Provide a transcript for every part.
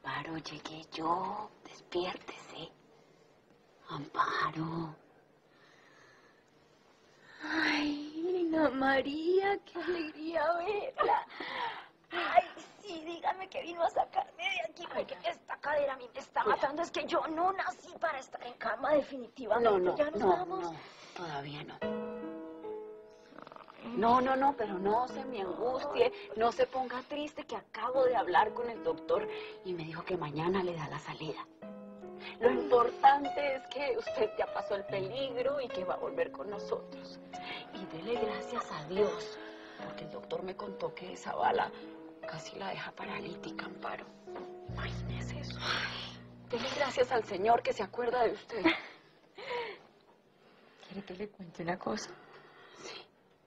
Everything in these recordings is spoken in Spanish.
Amparo, llegué yo. Despiértese. Amparo. Ay, Ana María, qué alegría verla. Ay, sí, dígame que vino a sacarme de aquí porque esta cadera a mí me está matando. Es que yo no nací para estar en cama definitivamente. Ya nos vamos. No, todavía no. No, pero no se me angustie, no se ponga triste, que acabo de hablar con el doctor y me dijo que mañana le da la salida. Lo importante es que usted ya pasó el peligro y que va a volver con nosotros. Y dele gracias a Dios, porque el doctor me contó que esa bala casi la deja paralítica, Amparo. Imagínese eso. Dele gracias al Señor que se acuerda de usted. ¿Quiere que le cuente una cosa? Sí.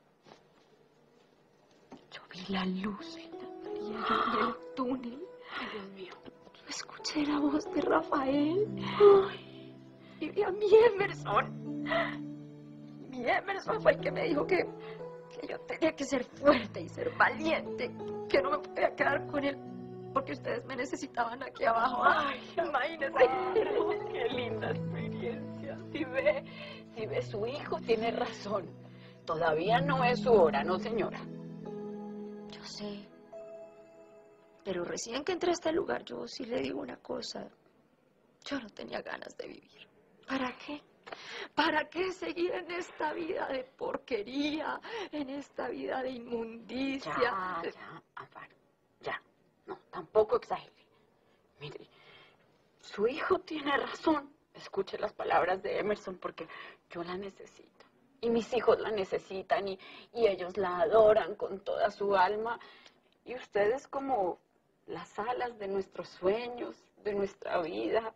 Yo vi la luz, Ana María, yo vi el túnel. Ay, Dios mío. Yo escuché la voz de Rafael. Ay, y vi a mi Emerson. Mi Emerson fue el que me dijo que yo tenía que ser fuerte y ser valiente, que no me podía quedar con él porque ustedes me necesitaban aquí abajo. Ay, imagínese. Qué linda experiencia. Si ve, su hijo tiene razón. Todavía no es su hora, ¿no, señora? Yo sé. Pero recién que entré a este lugar, yo sí le digo una cosa. Yo no tenía ganas de vivir. ¿Para qué? ¿Para qué seguir en esta vida de porquería, en esta vida de inmundicia? Ya, Amparo, ya. No, tampoco exagere. Mire, su hijo tiene razón. Escuche las palabras de Emerson porque yo la necesito. Y mis hijos la necesitan y ellos la adoran con toda su alma. Y ustedes como las alas de nuestros sueños, de nuestra vida.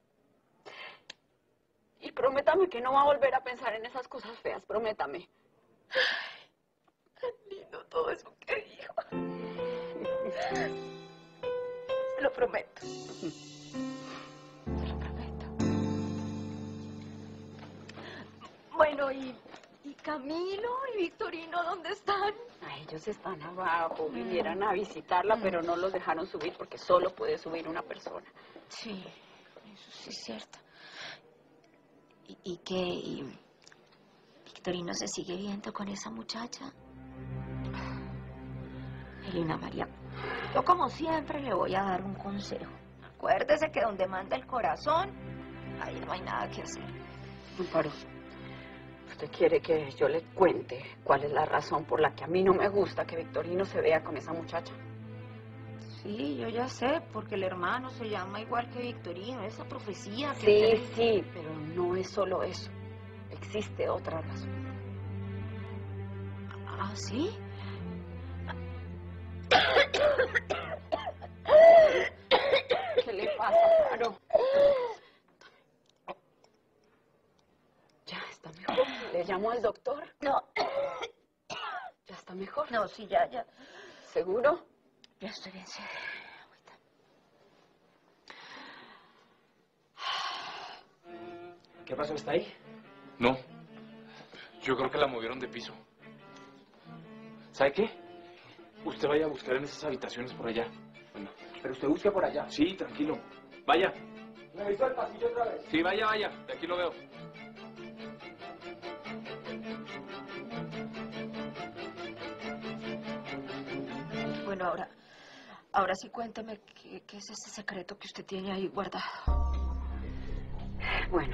Y prométame que no va a volver a pensar en esas cosas feas, prométame. Ay, tan lindo todo eso que dijo. Se lo prometo. Se lo prometo. Bueno, ¿y Camilo y Victorino dónde están? Ellos están abajo, vinieron a visitarla, pero no los dejaron subir porque solo puede subir una persona. Sí, eso sí es cierto. ¿Y qué? ¿Y Victorino se sigue viendo con esa muchacha? Elena María, yo como siempre le voy a dar un consejo. Acuérdese que donde manda el corazón, ahí no hay nada que hacer. Amparo, ¿usted quiere que yo le cuente cuál es la razón por la que a mí no me gusta que Victorino se vea con esa muchacha? Sí, yo ya sé, porque el hermano se llama igual que Victorino, esa profecía que... Sí, pero no es solo eso. Existe otra razón. ¿Ah, sí? ¿Qué le pasa, Amparo? Ya está mejor. ¿Le llamo al doctor? No. ¿Ya está mejor? No, sí, ya. ¿Seguro? Ya estoy bien, sí. ¿Qué pasó? ¿Está ahí? No. Yo creo que la movieron de piso. ¿Sabe qué? Usted vaya a buscar en esas habitaciones por allá. Bueno, pero usted busque por allá. Sí, tranquilo. Vaya. ¿Me hizo el pasillo otra vez? Sí, vaya. De aquí lo veo. Bueno, ahora sí cuénteme qué es ese secreto que usted tiene ahí guardado. Bueno,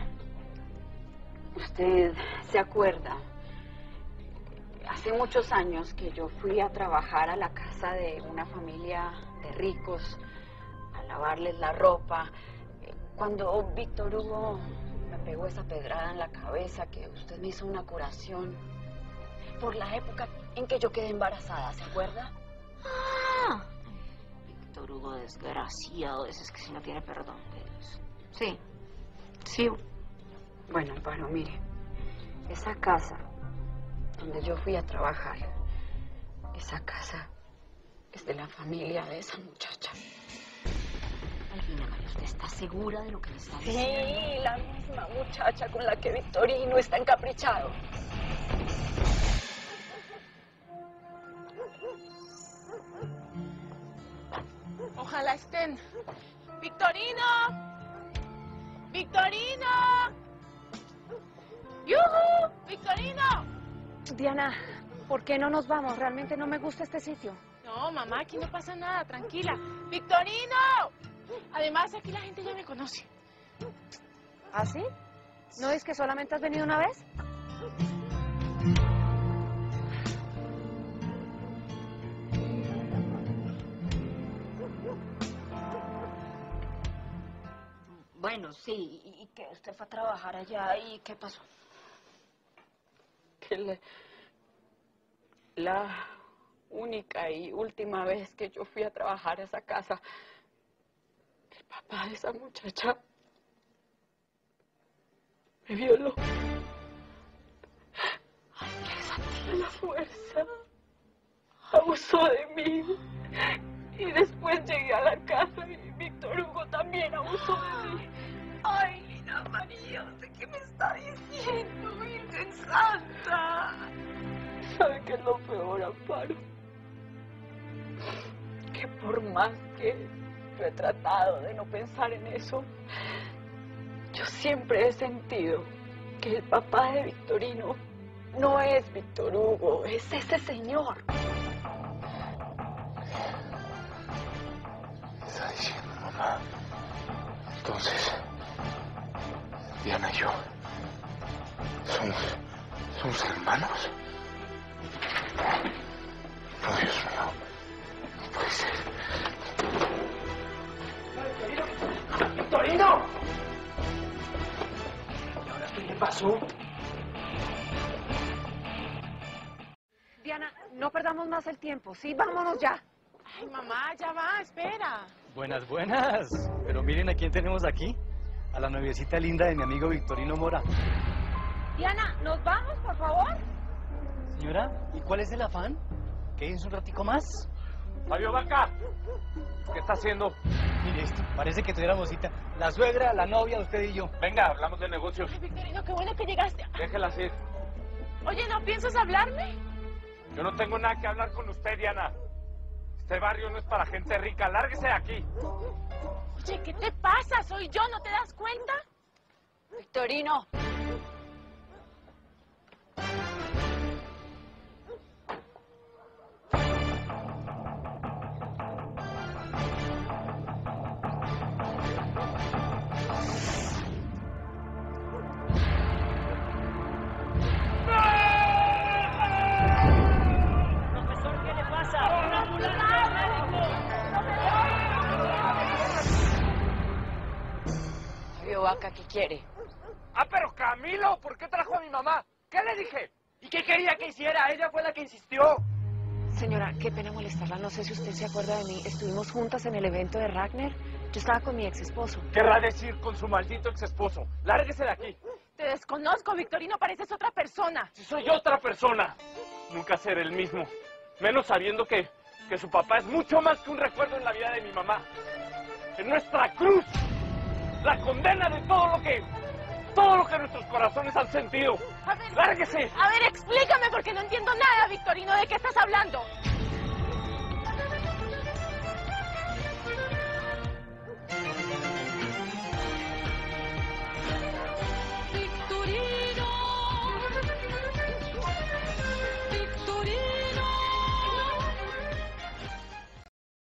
usted se acuerda, hace muchos años que yo fui a trabajar a la casa de una familia de ricos, a lavarles la ropa, cuando Víctor Hugo me pegó esa pedrada en la cabeza, que usted me hizo una curación, por la época en que yo quedé embarazada, ¿se acuerda? ¡Ah! Víctor Hugo, desgraciado, ese es que si no tiene perdón de Dios. Sí. Bueno, Amparo, mire, esa casa donde yo fui a trabajar, esa casa es de la familia de esa muchacha. Elena María, ¿usted está segura de lo que me está diciendo? Sí, la misma muchacha con la que Victorino está encaprichado. Ojalá estén. ¡Victorino! ¡Victorino! ¡Yuhu! ¡Victorino! Diana, ¿por qué no nos vamos? Realmente no me gusta este sitio. No, mamá, aquí no pasa nada, tranquila. ¡Victorino! Además, aquí la gente ya me conoce. ¿Ah, sí? ¿No es que solamente has venido una vez? Bueno, sí, y que usted fue a trabajar allá, ¿y qué pasó? Que la única y última vez que yo fui a trabajar a esa casa, el papá de esa muchacha me violó. Ay, que sentí la fuerza. Abusó de mí. Y después llegué a la casa y Víctor Hugo también abusó de mí. Ay, Lina María, ¿usted qué me está diciendo, Virgen Santa? ¿Sabe qué es lo peor, Amparo? Que por más que yo he tratado de no pensar en eso, yo siempre he sentido que el papá de Victorino no es Víctor Hugo, es ese señor. ¿Qué está diciendo, mamá? Entonces, Diana y yo somos hermanos. No, Dios mío, no puede ser. ¡Victorino! ¿Y ahora qué le pasó? Diana, no perdamos más el tiempo, ¿sí? Vámonos ya. Ay, mamá, ya va, espera. Buenas, buenas. Pero miren a quién tenemos aquí. A la noviecita linda de mi amigo Victorino Mora. Diana, ¿nos vamos, por favor? Señora, ¿y cuál es el afán? ¿Quédense un ratico más? Fabio Vaca, ¿qué está haciendo? Mire esto, parece que tuviéramos cita. La suegra, la novia, usted y yo. Venga, hablamos de negocios. Ay, Victorino, qué bueno que llegaste. Déjela así. Oye, ¿no piensas hablarme? Yo no tengo nada que hablar con usted, Diana. Este barrio no es para gente rica. Lárguese de aquí. Oye, ¿qué te pasa? Soy yo, ¿no te das cuenta? Victorino. Profesor, ¿qué le pasa? Fabio Vaca, ¿qué quiere? Ah, pero Camilo, ¿por qué trajo a mi mamá? ¿Qué le dije? ¿Y qué quería que hiciera? Ella fue la que insistió. Señora, qué pena molestarla. No sé si usted se acuerda de mí. Estuvimos juntas en el evento de Ragnar. Yo estaba con mi ex esposo. Querrá decir con su maldito ex esposo. Lárguese de aquí. Te desconozco, Victorino, pareces otra persona. Si soy otra persona, nunca seré el mismo. Menos sabiendo que su papá es mucho más que un recuerdo en la vida de mi mamá. En nuestra cruz, la condena de todo lo que nuestros corazones han sentido. A ver, ¡Lárguese! a ver, explícame porque no entiendo nada, Victorino, ¿de qué estás hablando?